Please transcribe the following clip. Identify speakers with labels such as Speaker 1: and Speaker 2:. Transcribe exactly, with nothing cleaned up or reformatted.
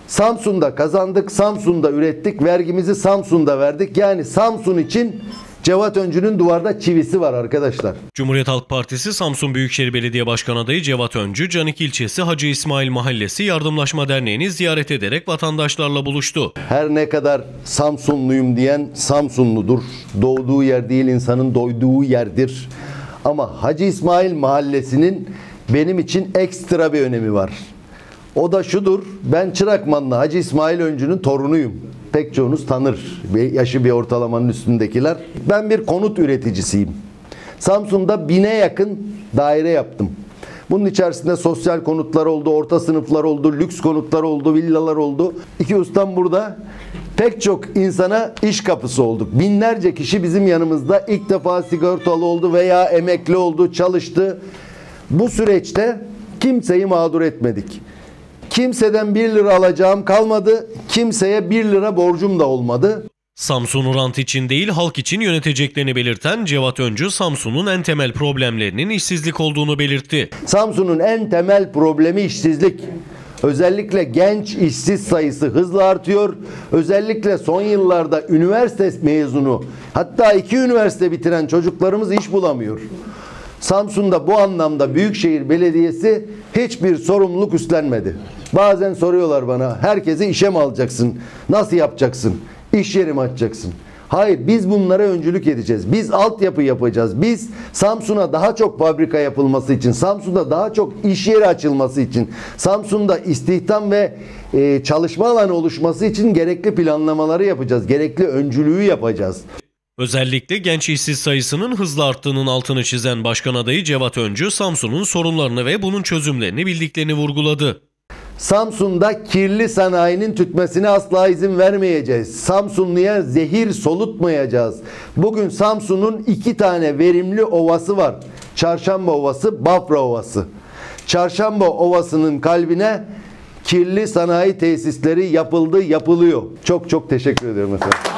Speaker 1: Samsun'da kazandık, Samsun'da ürettik, vergimizi Samsun'da verdik. Yani Samsun için Cevat Öncü'nün duvarda çivisi var arkadaşlar.
Speaker 2: Cumhuriyet Halk Partisi Samsun Büyükşehir Belediye Başkanı adayı Cevat Öncü, Canik ilçesi Hacı İsmail Mahallesi Yardımlaşma Derneği'ni ziyaret ederek vatandaşlarla buluştu.
Speaker 1: Her ne kadar Samsunluyum diyen Samsunludur. Doğduğu yer değil, insanın doyduğu yerdir. Ama Hacı İsmail Mahallesi'nin benim için ekstra bir önemi var. O da şudur: ben Çırakmanlı Hacı İsmail Öncü'nün torunuyum. Pek çoğunuz tanır. Yaşı bir ortalamanın üstündekiler. Ben bir konut üreticisiyim. Samsun'da bine yakın daire yaptım. Bunun içerisinde sosyal konutlar oldu, orta sınıflar oldu, lüks konutlar oldu, villalar oldu. İki ustam burada. Pek çok insana iş kapısı olduk. Binlerce kişi bizim yanımızda ilk defa sigortalı oldu veya emekli oldu, çalıştı. Bu süreçte kimseyi mağdur etmedik. Kimseden bir lira alacağım kalmadı. Kimseye bir lira borcum da olmadı.
Speaker 2: Samsun'u rant için değil, halk için yöneteceklerini belirten Cevat Öncü, Samsun'un en temel problemlerinin işsizlik olduğunu belirtti.
Speaker 1: Samsun'un en temel problemi işsizlik. Özellikle genç işsiz sayısı hızla artıyor. Özellikle son yıllarda üniversite mezunu, hatta iki üniversite bitiren çocuklarımız iş bulamıyor. Samsun'da bu anlamda Büyükşehir Belediyesi hiçbir sorumluluk üstlenmedi. Bazen soruyorlar bana, herkesi işe mi alacaksın? Nasıl yapacaksın? İş yeri mi açacaksın? Hayır, biz bunlara öncülük edeceğiz. Biz altyapı yapacağız. Biz Samsun'a daha çok fabrika yapılması için, Samsun'da daha çok iş yeri açılması için, Samsun'da istihdam ve e, çalışma alanı oluşması için gerekli planlamaları yapacağız. Gerekli öncülüğü yapacağız.
Speaker 2: Özellikle genç işsiz sayısının hızla arttığının altını çizen Başkan adayı Cevat Öncü, Samsun'un sorunlarını ve bunun çözümlerini bildiklerini vurguladı.
Speaker 1: Samsun'da kirli sanayinin tütmesine asla izin vermeyeceğiz. Samsunluya zehir solutmayacağız. Bugün Samsun'un iki tane verimli ovası var. Çarşamba Ovası, Bafra Ovası. Çarşamba Ovası'nın kalbine kirli sanayi tesisleri yapıldı, yapılıyor. Çok çok teşekkür ediyorum efendim.